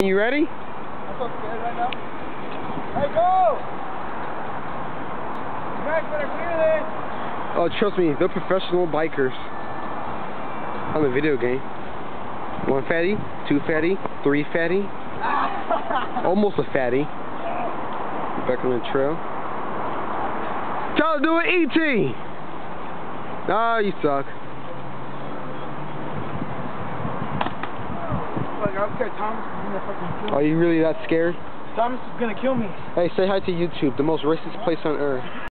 You ready? I'm so scared right now. Hey, go! You guys better clear this. Oh, trust me, they're professional bikers on the video game. 1 fatty, 2 fatty, 3 fatty, almost a fatty. Back on the trail. Try to do an ET. Ah, you suck. Fuck, I'm scared Thomas is gonna fucking kill me. Are you really that scared? Thomas is gonna kill me. Hey, say hi to YouTube, the most racist place on earth.